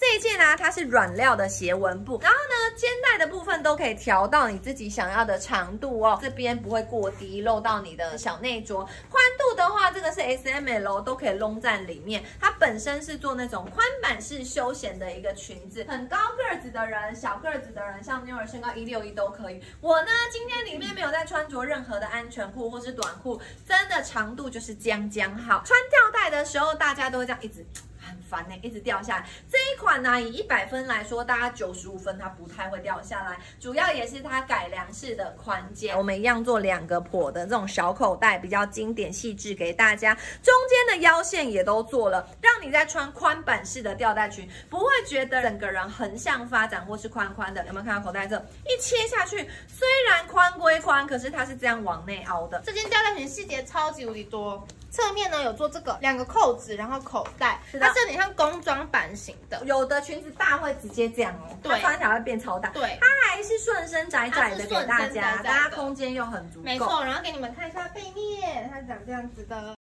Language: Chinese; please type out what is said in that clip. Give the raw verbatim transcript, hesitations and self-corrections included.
这一件呢、啊，它是软料的斜纹布，然后呢，肩带的部分都可以调到你自己想要的长度哦，这边不会过低，露到你的小内着。宽度的话，这个是 S M L 都可以弄在里面。它本身是做那种宽版式休闲的一个裙子，很高个子的人、小个子的人，像妞儿身高一六一都可以。我呢，今天里面没有在穿着任何的安全裤或是短裤，真的长度就是将将好。穿吊带的时候，大家都会这样一直。很烦呢、欸，一直掉下来。这一款呢、啊，以一百分来说，大概九十五分它不太会掉下来，主要也是它改良式的宽肩。我们一样做两个破的这种小口袋，比较经典细致给大家。中间的腰线也都做了，让你在穿宽版式的吊带裙，不会觉得整个人横向发展或是宽宽的。有没有看到口袋这一切下去，虽然宽归宽，可是它是这样往内凹的。 这件吊带裙细节超级无敌多。侧面呢有做这个两个扣子，然后口袋，它是有点像工装版型的。 有的裙子大会直接这样哦，对，它穿起来会变超大。 对， 它还是顺身窄窄的给大家，大家空间又很足够。 没错，然后给你们看一下背面，它是长这样子的。